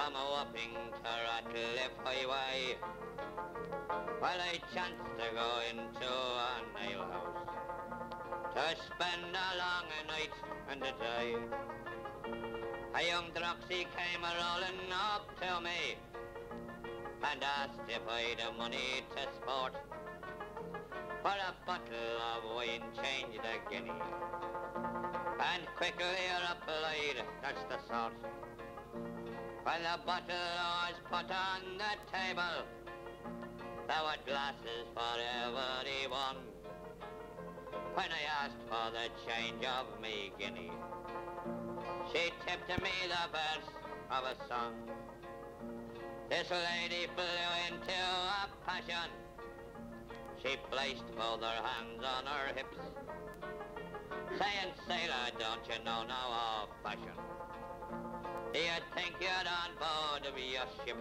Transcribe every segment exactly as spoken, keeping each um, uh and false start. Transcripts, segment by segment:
from a Wapping to Ratcliffe highway. Well, I chanced to go into an alehouse to spend a long night and a day. A young droxy came a-rolling up to me and asked if I'd the money to sport. For a bottle of wine changed a guinea, and quickly replied, that's the sort. When the bottle was put on the table, there were glasses for everyone. When I asked for the change of me guinea, she tipped me the verse of a song. This lady flew into a passion. She placed both her hands on her hips, saying, sailor, don't you know now of fashion? Do you think you're on board of your ship?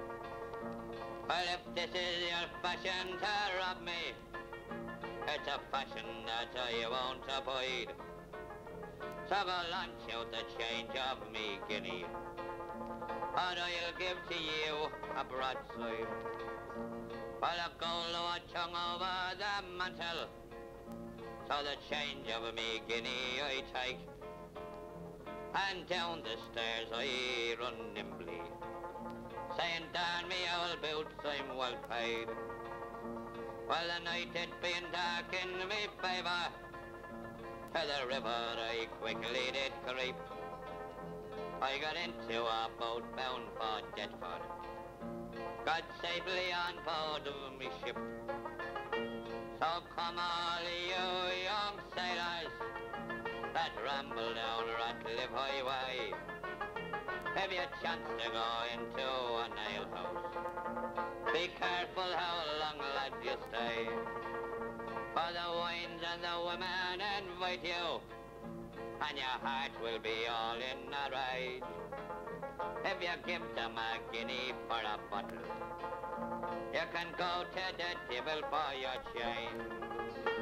Well, if this is your fashion to rob me, it's a fashion that I won't avoid. So go launch out the change of me guinea, or I'll give to you a broadside. Well, a gold watchung over the mantle, so the change of me guinea I take, and down the stairs I run nimbly, saying, darn me old boots, I'm well paid. Well, the night it being dark in me favour, to the river I quickly did creep. I got into a boat bound for Deptford, got safely on board of me ship. So come all you young sailors that ramble down Ratcliffe highway, if you chance to go into an alehouse, be careful how long, lad, you stay, for the wines and the women invite you, and your heart will be all in a rage. If you give them a guinea for a bottle, you can go to the devil for your chain.